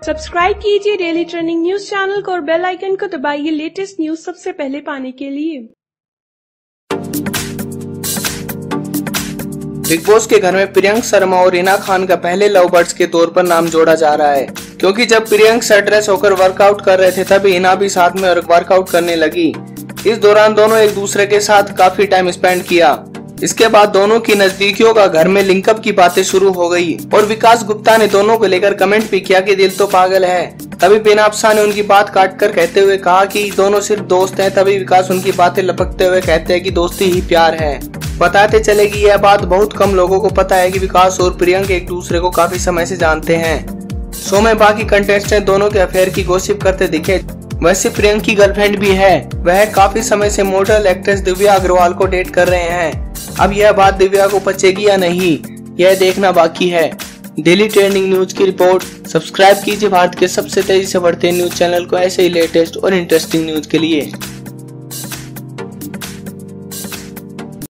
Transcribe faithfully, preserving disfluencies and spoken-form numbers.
Subscribe कीजिए daily trending news channel को और बेल आइकन को दबाइए लेटेस्ट न्यूज सबसे पहले पाने के लिए। बिग बॉस के घर में प्रियंक शर्मा और रीना खान का पहले लव बर्ड्स के तौर पर नाम जोड़ा जा रहा है, क्योंकि जब प्रियंक शर्टलेस होकर वर्कआउट कर रहे थे तभी रीना भी साथ में वर्कआउट करने लगी। इस दौरान दोनों एक दूसरे के साथ काफी टाइम स्पेंड किया। इसके बाद दोनों की नजदीकियों का घर में लिंकअप की बातें शुरू हो गई और विकास गुप्ता ने दोनों को लेकर कमेंट भी किया कि दिल तो पागल है। तभी बेनाफ्सा ने उनकी बात काट कर कहते हुए कहा कि दोनों सिर्फ दोस्त हैं। तभी विकास उनकी बातें लपकते हुए कहते हैं कि दोस्ती ही प्यार है। बताते चले कि यह बात बहुत कम लोगों को पता है कि विकास और प्रियंक एक दूसरे को काफी समय से जानते हैं। शो में बाकी कंटेस्टेंट दोनों के अफेयर की गॉसिप करते दिखे। वैसे प्रियंक की गर्लफ्रेंड भी है, वह काफी समय से मॉडल एक्ट्रेस दिव्या अग्रवाल को डेट कर रहे हैं। अब यह बात दिव्या को पचेगी या नहीं, यह देखना बाकी है। डेली ट्रेंडिंग न्यूज की रिपोर्ट। सब्सक्राइब कीजिए भारत के सबसे तेजी से बढ़ते न्यूज चैनल को ऐसे ही लेटेस्ट और इंटरेस्टिंग न्यूज के लिए।